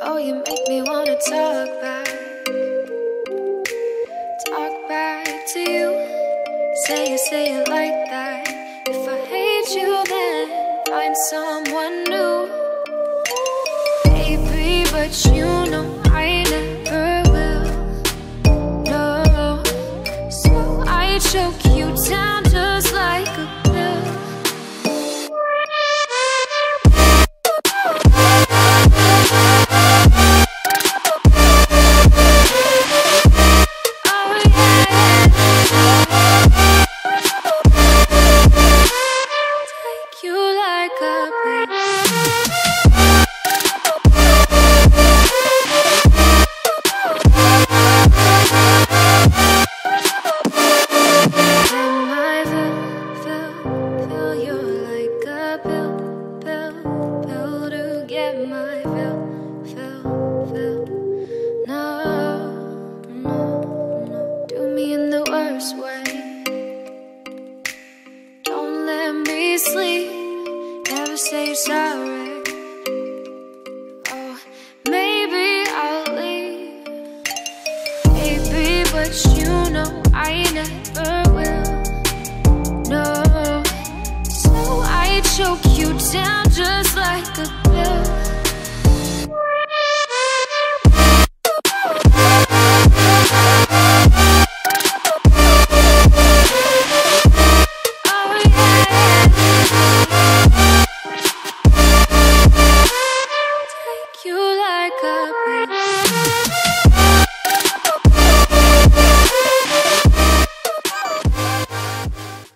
Oh, you make me wanna talk back to you. Say it like that. If I hate you, then find someone new. Baby, but you know I never will. No, so I choke you down just like a pill. Say you're sorry. Oh, maybe I'll leave, baby, but you know I never will. No, so I choke you down